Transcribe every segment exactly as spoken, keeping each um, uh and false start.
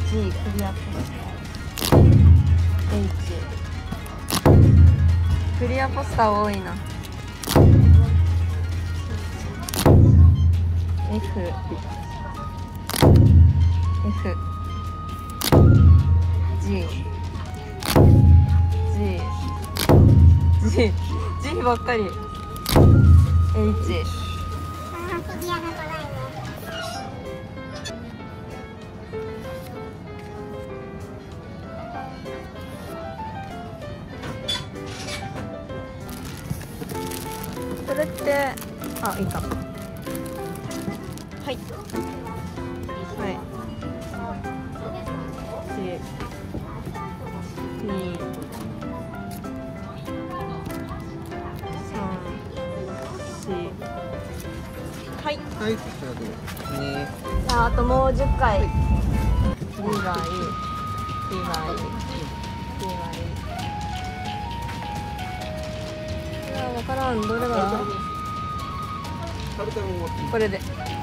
G クリアポスター H クリアポスター多いな。 F F G G G G ばっかり。 H それってあいいか。はいはいいちにさんしはいはい、じゃあどうぞね。 じゃああともうじゅっかい。リヴァイリヴァイリヴァイいや分からん。どれだこれで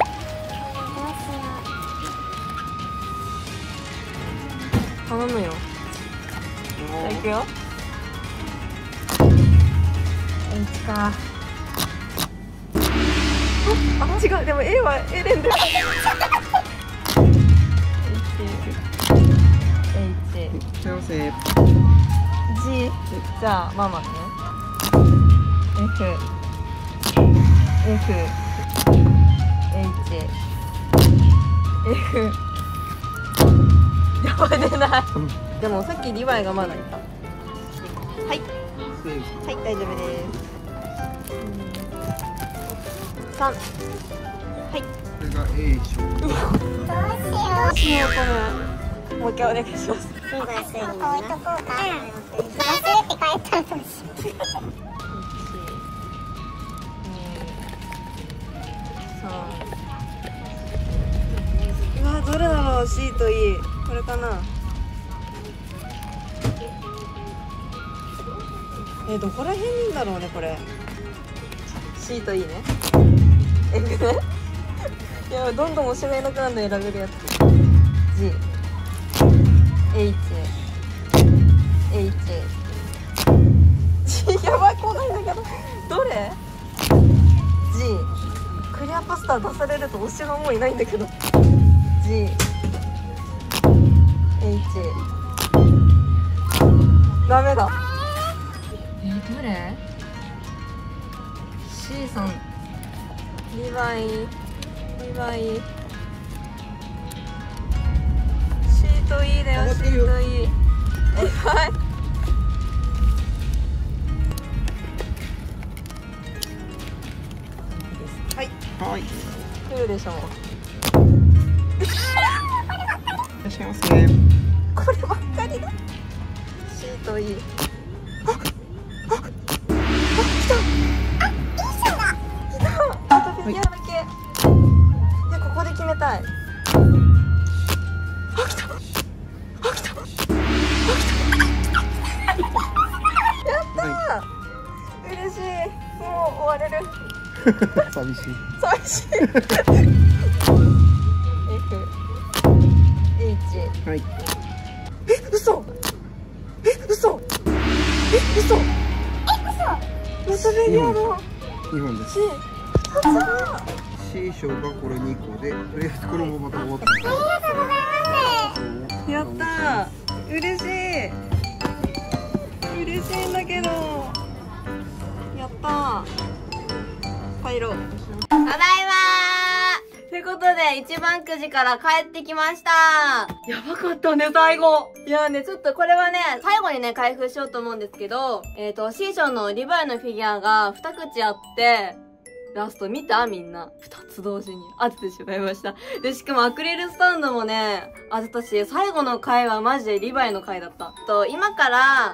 頼むよ。じゃあいくよ。 H か。あ、違う。でも A はエレンで H H 幸せ。 G じゃあママね。 F F H F やばい出ないでもさっきリヴァイがまだいた。はいはい大丈夫です。さんはいこれが A 賞。 どうしようこれもう一回お願いします。 置いとこうか。忘れて帰ったのに。 うわどれだろう。 C と E これかな。えどこら辺にいんだろうねこれ。 C と E ね。F ねいやどんどんおしまいなくなるの選べるやつ。 G H H G やばい来ないんだけどどれ。 G クリアポスター出されると推しがもういないんだけど。 G H ダメだ。えどれ。 C さんリヴァイリヴァイ C と E だよ。 C と E リヴァイはいはい。 来るでしょう。 いらっしゃいませ。 こればっかりだ。 C と E あああ来た。あとフィギュアだけ。いやここで決めたい。あ来たあ来たあ来たやったー嬉しい。もう終われる寂しい。 寂しいF H はい。 え嘘え嘘え嘘え嘘またフィギュアの日本です。 C ふたつだ。 C 賞がこれにこで、とりあえずこれもまた終わった。 やったー嬉しい嬉しいんだけどやったー帰ろう。ただいまーということで一番くじから帰ってきました。やばかったね最後。いやーねちょっとこれはね最後にね開封しようと思うんですけど、えっと C 賞のリヴァイのフィギュアがに口あってラスト見たみんな。二つ同時に当ててしまいました。で、しかもアクリルスタンドもね、当てたし、最後の回はマジでリヴァイの回だった。と、今から、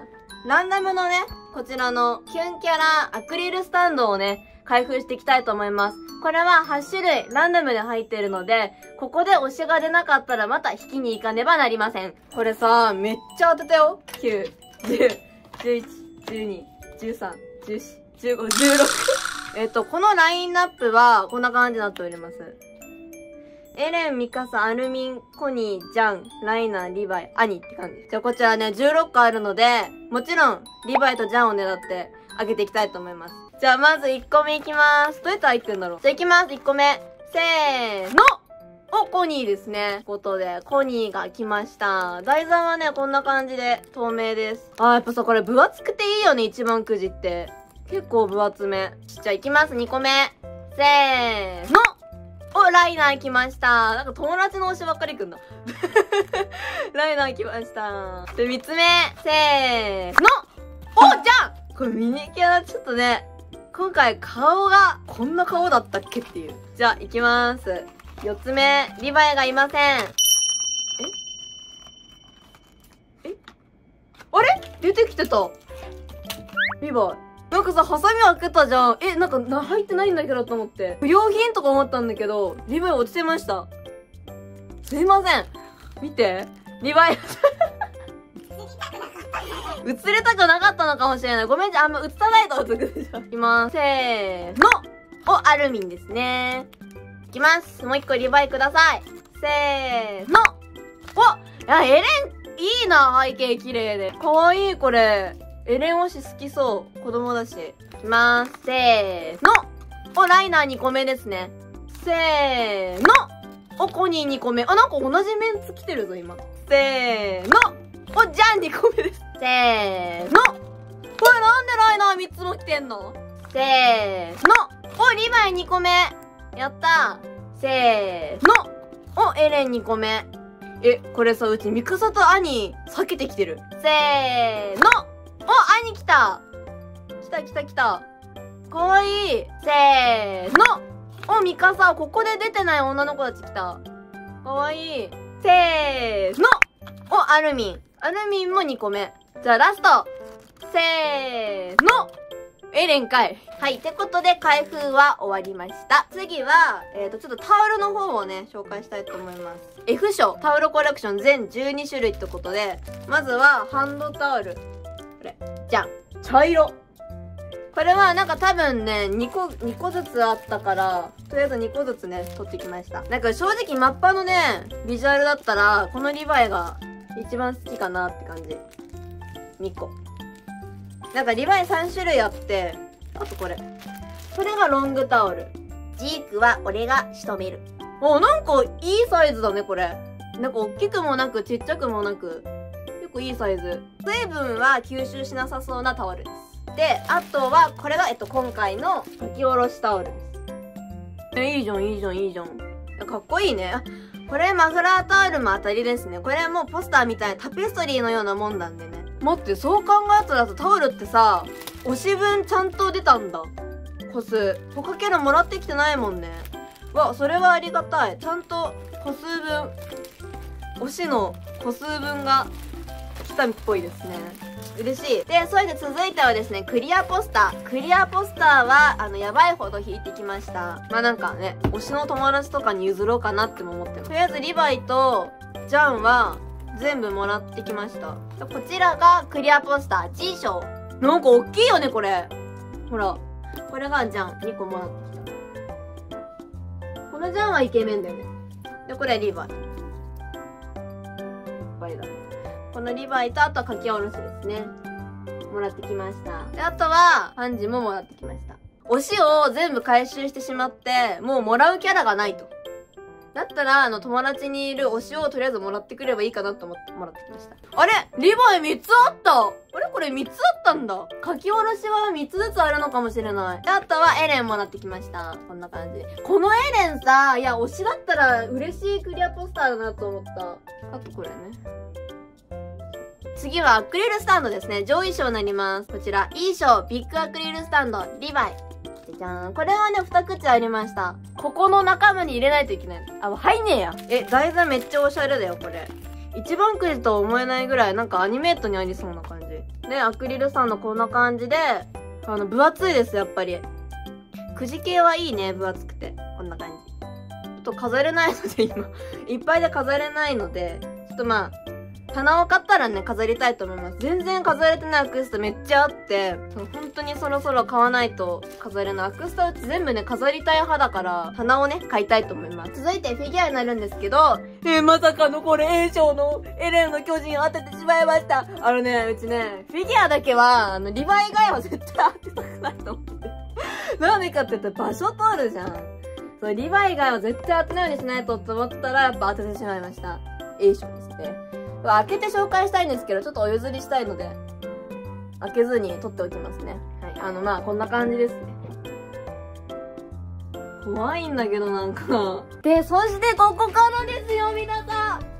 ランダムのね、こちらのキュンキャラアクリルスタンドをね、開封していきたいと思います。これははち種類ランダムで入っているので、ここで推しが出なかったらまた引きに行かねばなりません。これさ、めっちゃ当てたよ。きゅう、じゅう、じゅういち、じゅうに、じゅうさん、じゅうよん、じゅうご、じゅうろく。えっと、このラインナップはこんな感じになっております。 エレン、ミカサ、アルミン、コニー、ジャン、ライナー、リヴァイ、アニって感じ。じゃあこちらね、じゅうろっこあるので、もちろん、リヴァイとジャンを狙ってあげていきたいと思います。じゃあまずいっこめいきまーす。どうやって開くんだろう。じゃあいきます、いっこめ。せーのお、コニーですね。ということで、コニーが来ました。台座はね、こんな感じで透明です。あー、やっぱさ、これ分厚くていいよね、一番くじって。結構分厚め。じゃあいきます、にこめ。せーのお、ライナー来ました。なんか友達の推しばっかり来んな。ライナー来ました。で、みっつめ。せーのお、じゃんこれミニキャラちょっとね、今回顔がこんな顔だったっけっていう。じゃあ、いきまーす。よっつめ。リヴァイがいません。ええあれ出てきてた。リヴァイ。なんかさ、ハサミ開けたじゃん。え、なんかな、入ってないんだけどと思って。不要品とか思ったんだけど、リヴァイ落ちてました。すいません。見て。リヴァイ。映りたくなかったのかもしれない。ごめんじゃ、あんま映さないと。いきまーす。せーのお、アルミンですね。いきます。もう一個リヴァイください。せーのおいや、エレン、いいな、背景綺麗で。かわいい、これ。エレン推し好きそう。子供だし。いきまーす。せーのお、ライナーにこめですね。せーのお、コニーにこめ。あ、なんか同じメンツ来てるぞ、今。せーのお、ジャンにこめです。せーのこれなんでライナーみっつも来てんのせーのお、リヴァイにこめやったーせーのお、エレンにこめえ、これさ、うちミカサとアニ避けてきてる。せーのお、アニ来た来た来た来たかわいいせーのお、ミカサ、ここで出てない女の子たち来たかわいいせーのお、アルミンアルミンもにこめじゃあラストせーのエレンかいはい、ってことで開封は終わりました。次は、えーと、ちょっとタオルの方をね、紹介したいと思います。F 賞タオルコレクション全じゅうにしゅるいってことで、まずはハンドタオル。これ、じゃん茶色これはなんか多分ね、にこ、にこずつあったから、とりあえずにこずつね、取ってきました。なんか正直マッパのね、ビジュアルだったら、このリヴァイが一番好きかなって感じ。にこ。なんかリヴァイさんしゅるいあって、あとこれ。これがロングタオル。ジークは俺が仕留める。お、なんかいいサイズだね、これ。なんか大きくもなく、ちっちゃくもなく。結構いいサイズ。水分は吸収しなさそうなタオルです。で、あとは、これが、えっと、今回の書き下ろしタオルです。え、いいじゃん、いいじゃん、いいじゃん。かっこいいね。これマフラータオルも当たりですね。これはもうポスターみたいなタペストリーのようなもんなんでね。待って、そう考えたらさ、タオルってさ、推し分ちゃんと出たんだ。個数。他キャラもらってきてないもんね。わ、それはありがたい。ちゃんと個数分、推しの個数分が来たっぽいですね。嬉しい。で、それで続いてはですね、クリアポスター。クリアポスターは、あの、やばいほど引いてきました。まあなんかね、推しの友達とかに譲ろうかなっても思ってます。とりあえず、リヴァイとジャンは、全部もらってきました。こちらがクリアポスター G 賞。なんか大きいよね、これ。ほら。これがジャン。にこもらってきた。このジャンはイケメンだよね。で、これリヴァイ。いっぱいだ。このリヴァイと、あとは書き下ろしですね。もらってきました。で、あとは、ハンジももらってきました。推しを全部回収してしまって、もうもらうキャラがないと。だったら、あの、友達にいる推しをとりあえずもらってくればいいかなと思ってもらってきました。あれリヴァイみっつあったあれこれみっつあったんだ書き下ろしはみっつずつあるのかもしれない。で、あとはエレンもらってきました。こんな感じ。このエレンさ、いや、推しだったら嬉しいクリアポスターだなと思った。あとこれね。次はアクリルスタンドですね。上位賞になります。こちら、いい賞、ビッグアクリルスタンド、リヴァイ。じゃーん。これはね、二口ありました。ここの仲間に入れないといけない。あ、入んねえや。え、台座めっちゃおしゃれだよ、これ。一番くじとは思えないぐらい、なんかアニメートにありそうな感じ。で、アクリルスタンドこんな感じで、あの、分厚いです、やっぱり。くじ系はいいね、分厚くて。こんな感じ。ちょっと飾れないので、今。いっぱいで飾れないので、ちょっとまあ、 棚を買ったらね、飾りたいと思います。全然飾れてないアクスタめっちゃあって、本当にそろそろ買わないと飾れない。アクスタうち全部ね、飾りたい派だから、棚をね、買いたいと思います。続いてフィギュアになるんですけど、えー、まさかのこれ A 賞のエレンの巨人当ててしまいました。あのね、うちね、フィギュアだけは、あの、リヴァイ以外は絶対当てたくないと思って。なんでかって言ったら場所取るじゃん。そう、リヴァイ以外は絶対当てないようにしないとって思ったら、やっぱ当ててしまいました。A 賞ですね。開けて紹介したいんですけど、ちょっとお譲りしたいので、開けずに取っておきますね。はい。あの、まあ、こんな感じですね。怖いんだけど、なんか。で、そしてここからですよ、皆さん。こ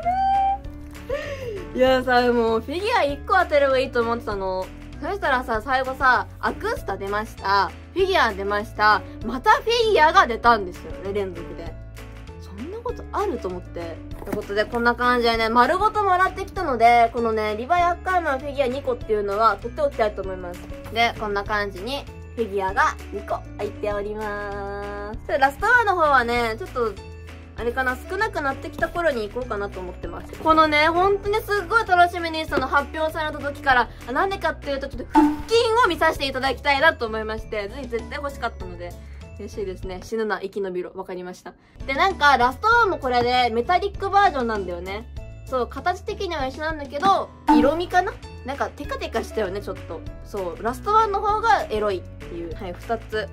れ。いやさ、もう、フィギュアいっこ当てればいいと思ってたの。そしたらさ、最後さ、アクスタ出ました。フィギュア出ました。またフィギュアが出たんですよね、連続で。そんなことあると思って。ということで、こんな感じでね、丸ごともらってきたので、このね、リヴァイアッカーマンフィギュアにこっていうのは、取っておきたいと思います。で、こんな感じに、フィギュアがにこ入っておりまーす。でラストワンの方はね、ちょっと、あれかな、少なくなってきた頃に行こうかなと思ってます。このね、本当にすっごい楽しみにしたの発表された時から、あなんでかっていうと、ちょっと腹筋を見させていただきたいなと思いまして、ぜひ絶対欲しかったので、嬉しいですね。死ぬな、生き延びろ。わかりました。で、なんか、ラストワンもこれで、メタリックバージョンなんだよね。そう、形的には一緒なんだけど、色味かななんか、テカテカしたよね、ちょっと。そう、ラストワンの方がエロいっていう。はい、二つ。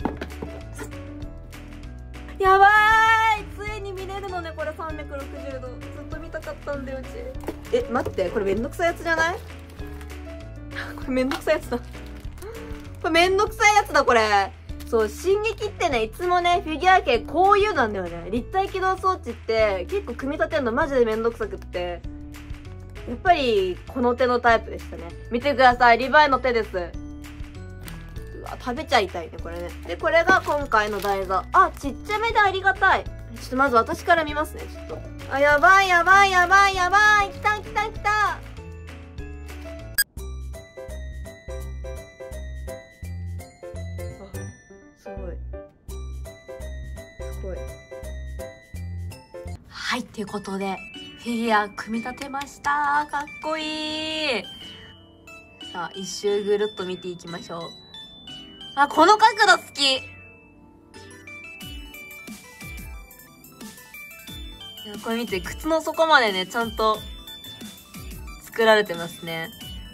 やばーいついに見れるのね、これさんびゃくろくじゅうど。ずっと見たかったんだよ、うち。え、待って、これめんどくさいやつじゃないこれめんどくさいやつだ。これめんどくさいやつだ、これ。そう、進撃ってね、いつもね、フィギュア系こういうなんだよね。立体起動装置って結構組み立てるのマジでめんどくさくって。やっぱり、この手のタイプでしたね。見てください、リヴァイの手です。うわ、食べちゃいたいね、これね。で、これが今回の台座。あ、ちっちゃめでありがたい。ちょっとまず私から見ますね、ちょっと。あ、やばいやばいやばいやばい。来た来た来た。はい、ということで、フィギュア組み立てました。かっこいい。さあ、一周ぐるっと見ていきましょう。あ、この角度好き。いや、これ見て、靴の底までね、ちゃんと作られてますね。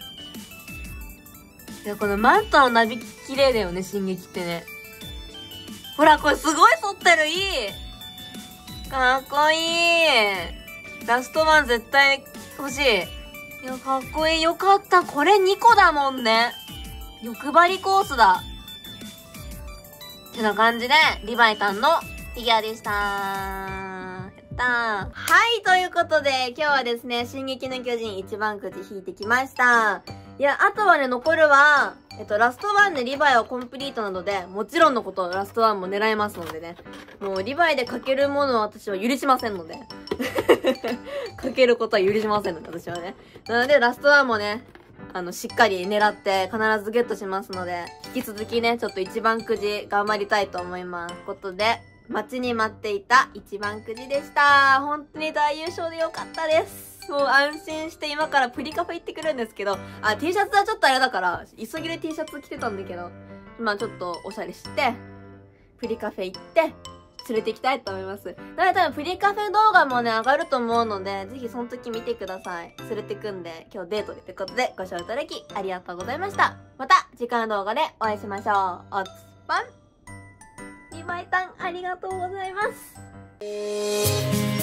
いや、このマントのなびき綺麗だよね、進撃ってね。ほら、これすごい反ってる、いい。かっこいい。ラストワン絶対欲しい。いや、かっこいい。よかった。これにこだもんね。欲張りコースだ。ってな感じで、リヴァイさんのフィギュアでした。やったー。はい、ということで、今日はですね、進撃の巨人一番くじ引いてきました。いや、あとはね、残るは、えっと、ラストワンでリヴァイをコンプリートなので、もちろんのこと、ラストワンも狙えますのでね。もう、リヴァイでかけるものは私は許しませんので。かけることは許しませんので、私はね。なので、ラストワンもね、あの、しっかり狙って必ずゲットしますので、引き続きね、ちょっと一番くじ頑張りたいと思います。ことで、待ちに待っていた一番くじでした。本当に大優勝でよかったです。もう安心して今からプリカフェ行ってくるんですけど、あ、T シャツはちょっとあれだから、急ぎで T シャツ着てたんだけど、まあちょっとおしゃれして、プリカフェ行って、連れて行きたいと思います。なので多分プリカフェ動画もね、上がると思うので、ぜひその時見てください。連れてくんで、今日デートでということでご視聴いただきありがとうございました。また次回の動画でお会いしましょう。おつぱん。リヴァイさんありがとうございます。